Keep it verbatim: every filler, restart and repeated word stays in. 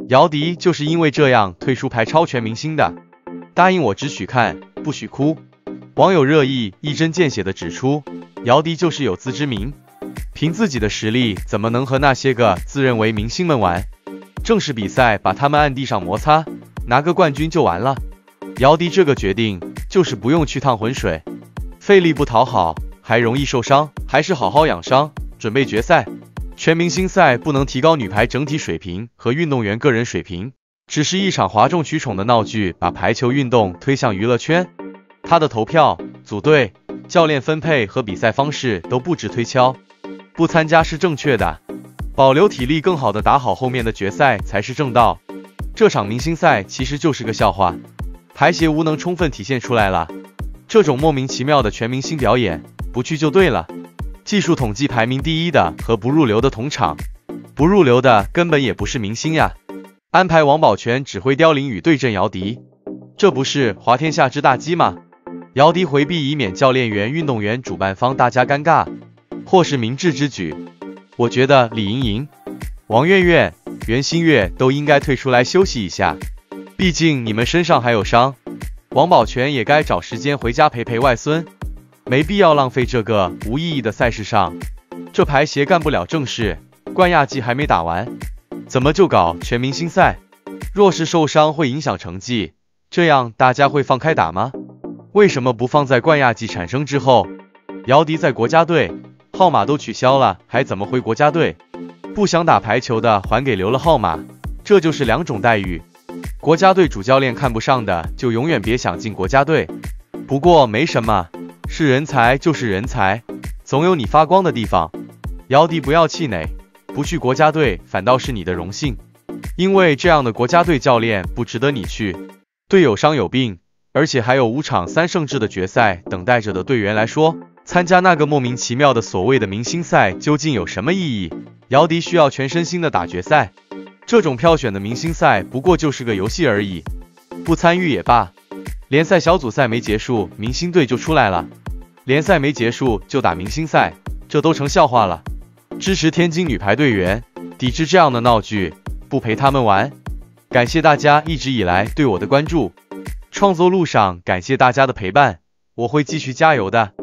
姚笛就是因为这样退出排超全明星的，答应我只许看不许哭。网友热议一针见血地指出，姚笛就是有自知明，凭自己的实力怎么能和那些个自认为明星们玩？正式比赛把他们按地上摩擦，拿个冠军就完了。姚笛这个决定就是不用去趟浑水，费力不讨好，还容易受伤，还是好好养伤，准备决赛。全明星赛不能提高女排整体水平和运动员个人水平，只是一场哗众取宠的闹剧，把排球运动推向娱乐圈。他的投票、组队、教练分配和比赛方式都不值推敲，不参加是正确的，保留体力更好的打好后面的决赛才是正道。这场明星赛其实就是个笑话，排协无能充分体现出来了。这种莫名其妙的全明星表演，不去就对了。技术统计排名第一的和不入流的同场，不入流的根本也不是明星呀。安排王宝全指挥刁琳宇对阵姚笛，这不是滑天下之大稽吗？姚笛回避以免教练员、运动员、主办方大家尴尬，或是明智之举。我觉得李盈莹、王媛媛、袁心玥都应该退出来休息一下，毕竟你们身上还有伤。王宝全也该找时间回家陪陪外孙，没必要浪费这个无意义的赛事上。这排协干不了正事，冠亚季还没打完，怎么就搞全明星赛？若是受伤会影响成绩，这样大家会放开打吗？为什么不放在冠亚季产生之后？姚笛在国家队，号码都取消了，还怎么回国家队？不想打排球的还给留了号码，这就是两种待遇。国家队主教练看不上的，就永远别想进国家队。不过没什么，是人才就是人才，总有你发光的地方。姚笛不要气馁，不去国家队反倒是你的荣幸，因为这样的国家队教练不值得你去。队友伤有病，而且还有五场三胜制的决赛等待着的队员来说，参加那个莫名其妙的所谓的明星赛究竟有什么意义？姚笛需要全身心的打决赛，这种票选的明星赛不过就是个游戏而已，不参与也罢。联赛小组赛没结束，明星队就出来了；联赛没结束就打明星赛，这都成笑话了。支持天津女排队员，抵制这样的闹剧，不陪他们玩。感谢大家一直以来对我的关注，创作路上感谢大家的陪伴，我会继续加油的。